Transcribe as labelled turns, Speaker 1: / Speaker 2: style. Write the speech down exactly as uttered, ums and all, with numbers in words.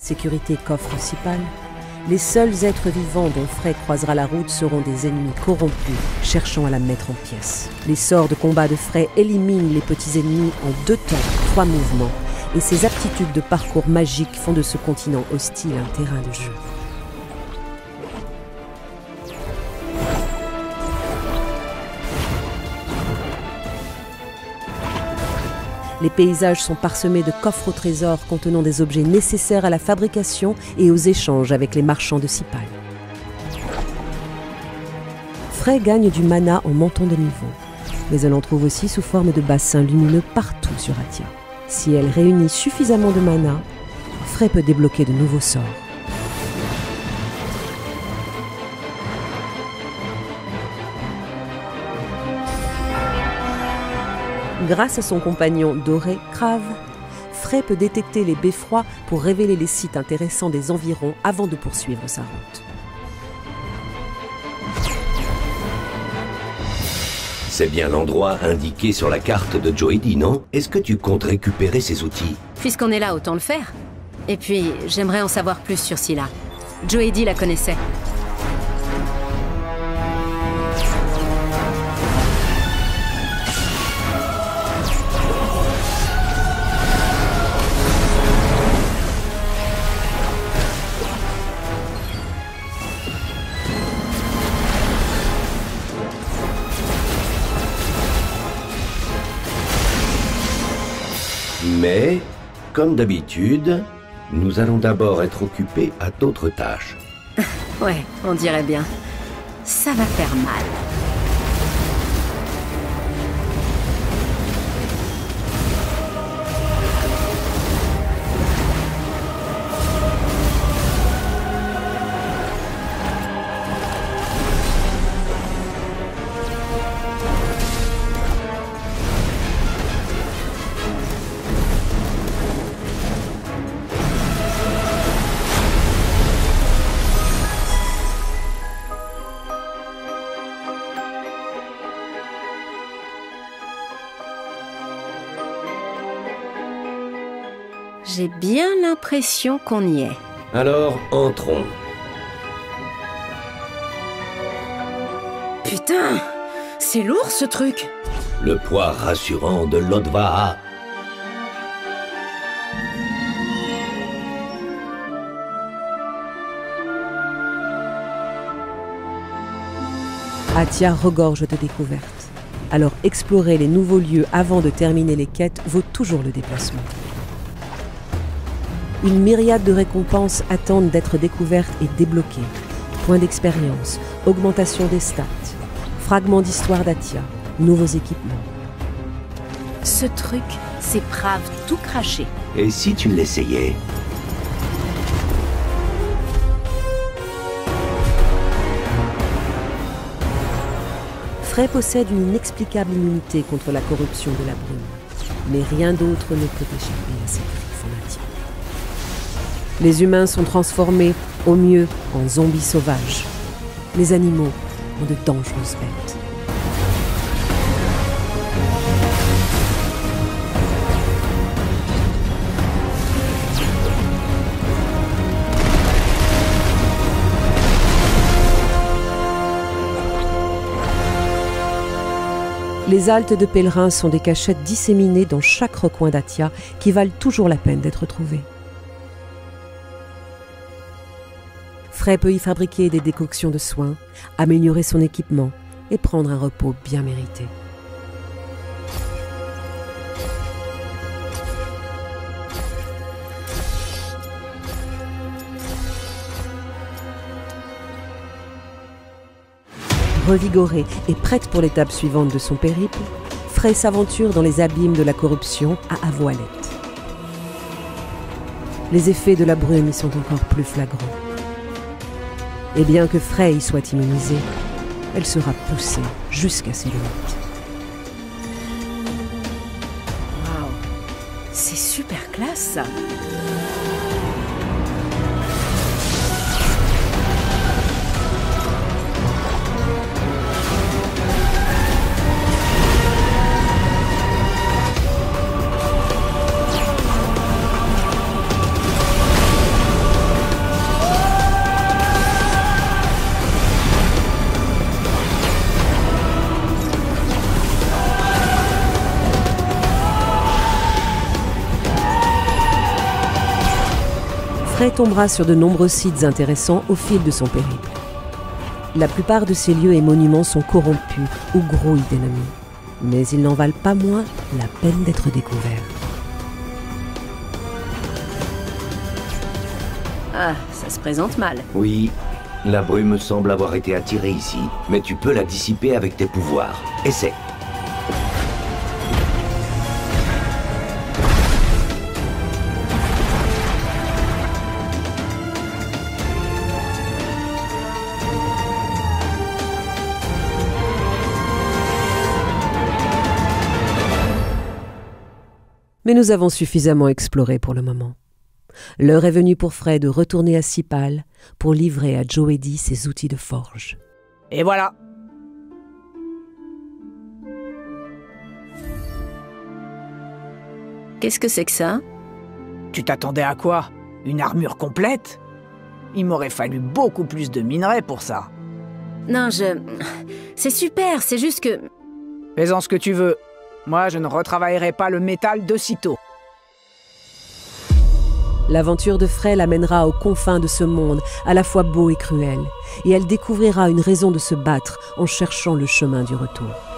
Speaker 1: Sécurité coffre Sipal. Les seuls êtres vivants dont Frey croisera la route seront des ennemis corrompus, cherchant à la mettre en pièces. Les sorts de combat de Frey éliminent les petits ennemis en deux temps, trois mouvements, et ses aptitudes de parcours magique font de ce continent hostile un terrain de jeu. Les paysages sont parsemés de coffres au trésor contenant des objets nécessaires à la fabrication et aux échanges avec les marchands de Sipal. Frey gagne du mana en montant de niveau, mais elle en trouve aussi sous forme de bassins lumineux partout sur Atia. Si elle réunit suffisamment de mana, Frey peut débloquer de nouveaux sorts. Grâce à son compagnon doré, Crave, Frey peut détecter les beffrois pour révéler les sites intéressants des environs avant de poursuivre sa route.
Speaker 2: C'est bien l'endroit indiqué sur la carte de Joedi, non? Est-ce que tu comptes récupérer ces outils?
Speaker 3: Puisqu'on est là, autant le faire. Et puis, j'aimerais en savoir plus sur Scylla. Joedi la connaissait.
Speaker 2: Mais, comme d'habitude, nous allons d'abord être occupés à d'autres tâches.
Speaker 3: Ouais, on dirait bien. Ça va faire mal. J'ai bien l'impression qu'on y est.
Speaker 2: Alors, entrons.
Speaker 3: Putain, c'est lourd ce truc.
Speaker 2: Le poids rassurant de l'Odvaha.
Speaker 1: Atia regorge de découvertes. Alors explorer les nouveaux lieux avant de terminer les quêtes vaut toujours le déplacement. Une myriade de récompenses attendent d'être découvertes et débloquées. Points d'expérience, augmentation des stats, fragments d'histoire d'Atia, nouveaux équipements.
Speaker 3: Ce truc, c'est Prave tout craché.
Speaker 2: Et si tu l'essayais?
Speaker 1: Frey possède une inexplicable immunité contre la corruption de la brume. Mais rien d'autre ne peut échapper à cette griffe en Atia. Les humains sont transformés, au mieux, en zombies sauvages. Les animaux en de dangereuses bêtes. Les haltes de pèlerins sont des cachettes disséminées dans chaque recoin d'Atia qui valent toujours la peine d'être trouvées. Frey peut y fabriquer des décoctions de soins, améliorer son équipement et prendre un repos bien mérité. Revigorée et prête pour l'étape suivante de son périple, Frey s'aventure dans les abîmes de la corruption à Avoalette. Les effets de la brume y sont encore plus flagrants. Et bien que Frey y soit immunisée, elle sera poussée jusqu'à ses limites.
Speaker 3: Waouh, c'est super classe ça.
Speaker 1: Frey tombera sur de nombreux sites intéressants au fil de son périple. La plupart de ces lieux et monuments sont corrompus ou grouillent d'ennemis, mais ils n'en valent pas moins la peine d'être découverts.
Speaker 3: Ah, ça se présente mal.
Speaker 2: Oui, la brume semble avoir été attirée ici, mais tu peux la dissiper avec tes pouvoirs. Essaie.
Speaker 1: Mais nous avons suffisamment exploré pour le moment. L'heure est venue pour Frey de retourner à Sipal pour livrer à Joedi ses outils de forge.
Speaker 4: Et voilà.
Speaker 3: Qu'est-ce que c'est que ça?
Speaker 4: Tu t'attendais à quoi? Une armure complète? Il m'aurait fallu beaucoup plus de minerais pour ça.
Speaker 3: Non, je... C'est super, c'est juste que...
Speaker 4: Fais-en ce que tu veux. Moi, je ne retravaillerai pas le métal de sitôt.
Speaker 1: L'aventure de Frey l'amènera aux confins de ce monde, à la fois beau et cruel, et elle découvrira une raison de se battre en cherchant le chemin du retour.